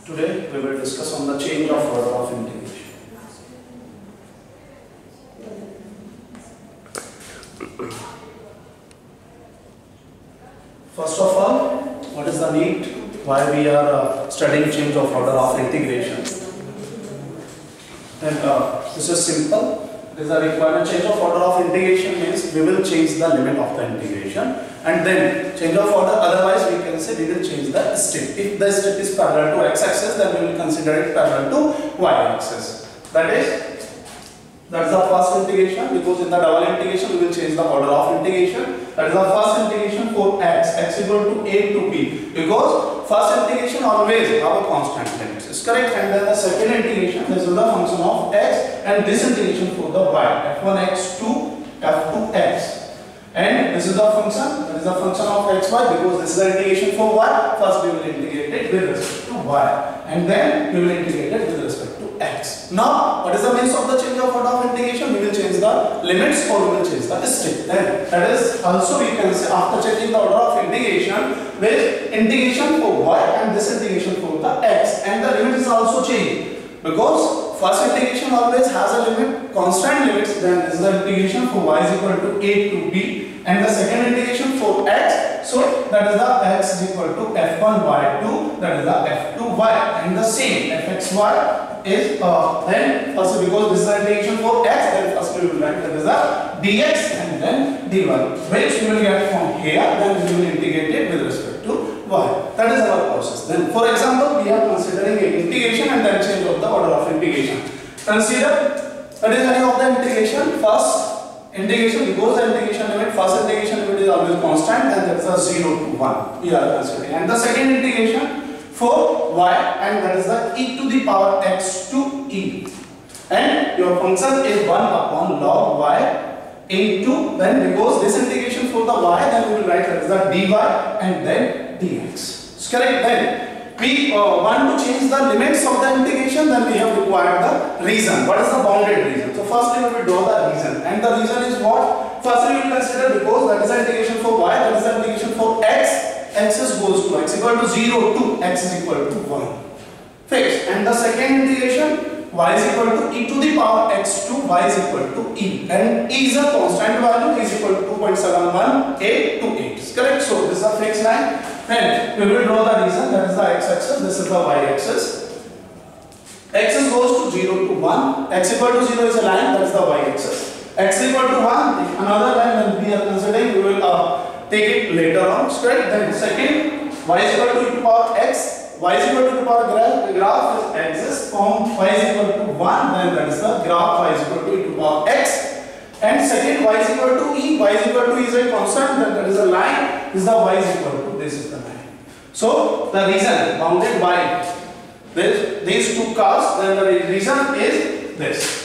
Today we will discuss on the change of order of integration. First of all, what is the need why we are studying change of order of integration? And this is simple. It is a requirement. Change of order of integration means we will change the limit of the integration, and then change of order, otherwise we can say we will change the step. If the step is parallel to x-axis, then we will consider it parallel to y-axis. That is the first integration, because in the double integration we will change the order of integration. That is the first integration for x equal to a to b, because first integration always have a constant limits. Is correct. And then the second integration, this is the function of x, and this integration for the y, f1x to f2x. And this is the function, that is the function of xy, because this is the integration for y. First we will integrate it with respect to y, and then we will integrate it with respect to x. Now, what is the means of the change of order of integration? We will change the limits or we will change the step. Then that is also we can say after changing the order of integration with integration for y and this integration for the x, and the limit is also changed, because first integration always has a limit, constant limits. Then this is the integration for y is equal to a to b, and the second integration for x, so that is the x is equal to f1y2, that is the f2y, and the same fxy is then first, because this is the integration for x, then first we will write that is the dx and then dy, which we will get from here, then we will integrate it with respect to y. That is our process. Then for example, we are considering a integration and then change of the order of integration. Consider that is any of the integration. First integration, because the integration limit, first integration limit is always constant, and that is a 0 to 1 we are considering. And the second integration for y, and that is the e to the power x to e, and your function is 1 upon log y into, then because this integration for the y, then we will write that is the dy and then dx. It's correct. Then we want to change the limits of the integration, then we have required the reason. What is the bounded reason? So firstly we will draw the reason, and the reason is what? Firstly we will consider, because that is the integration for y, that is the integration for x, x is goes to x equal to 0 to x is equal to 1. Fixed. And the second integration, y is equal to e to the power x to y is equal to e, and e is a constant value, is equal to 2.71 a to 8. Correct. So this is a fixed line. Then we will draw the reason, that is the x-axis, this is the y-axis. X is goes to 0 to 1, x equal to 0 is a line, that is the y-axis. X equal to 1, if another line when we are considering, we will take it later on. Correct. Then second, y is equal to e to power x, y is equal to the power graph exists from y is equal to 1, then that is the graph y is equal to e to power x. And second, y is equal to e, y is equal to e is a constant, then that is a line, is the y is equal to, this is the line. So the reason bounded by these two curves, then the reason is this.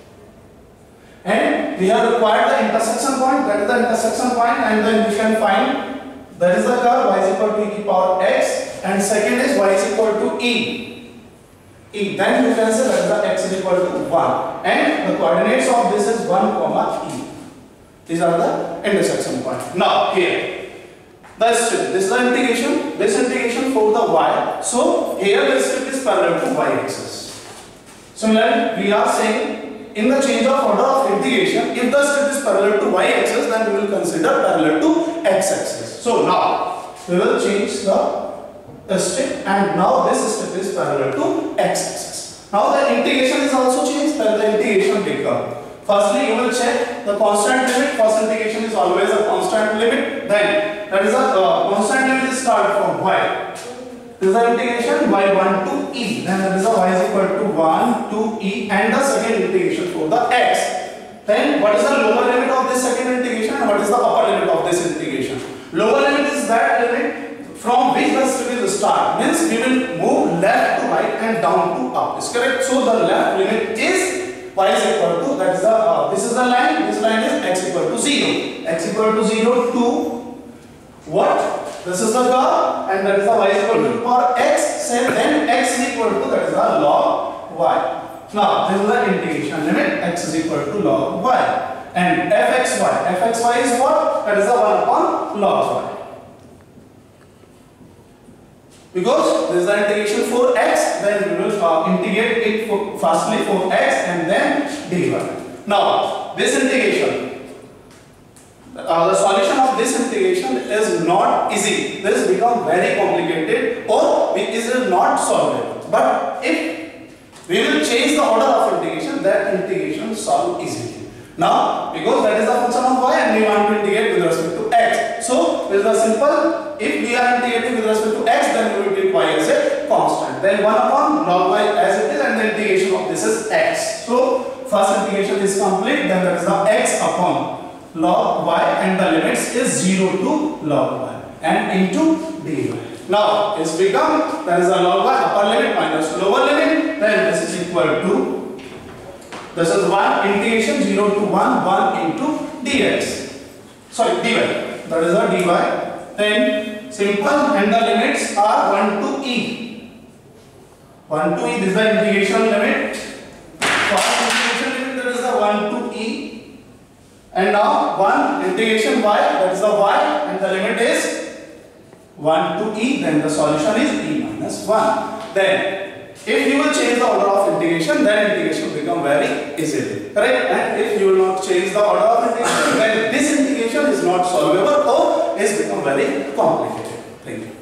And we have required the intersection point, that is the intersection point, and then we can find that is the curve y is equal to e to power x, and second is y is equal to e. Then you can say that is the x is equal to 1, and the coordinates of this is 1 comma e. These are the intersection point. Now here, this is the integration, this integration for the y. So here this strip is parallel to y-axis. Similarly, we are saying in the change of order of integration, if the strip is parallel to y-axis, then we will consider parallel to x-axis. So now we will change the strip, and now this strip is parallel to x-axis. Now the integration is also changed, then the integration become. Firstly, you will check the constant limit. First integration is always a constant limit. Then that is a constant limit is start from y. This is the integration y1 to e. Then that is a y is equal to 1 to e, and the second integration for the x. Then what is the lower limit of this second integration and what is the upper limit of this integration? Lower limit is that limit from which the strip will start. Means we will move left to right and down to up. Is correct. So the left limit is y is equal to, that is the this is the line. This line is x equal to 0. X equal to 0 to what? This is the curve, and that is the y is equal to power x. Then x is equal to, that is the log y. Now this is the integration limit, x is equal to log y, and fxy is what? That is the 1 upon log y. Because this is the integration for x, it firstly for x and then dy. Now this integration, the solution of this integration is not easy. This becomes very complicated or it is not solvable. But if we will change the order of integration, that integration solve easily. Now because that is the function of y and we want to integrate with respect to x. So this is a simple, if we are integrating with respect to x, then we will take y as a constant. Then 1 upon log y as it is, and the integration of this is x. So first integration is complete, then that is the x upon log y and the limits is 0 to log y and into dy. Now it's become, that is the log y upper limit minus lower limit, then this is equal to, this is 1 integration 0 to 1, 1 into dx, sorry dy, that is the dy. Then simple, and the limits are 1 to e. 1 to e, this is the integration limit. First integration limit, that is the 1 to e. And now 1 integration y, that is the y, and the limit is 1 to e, then the solution is e minus 1. Then if you will change the order of integration, then integration will become very easily, correct? And if you will not change the order of integration, then this integration is not solvable or is become very complicated. Thank you.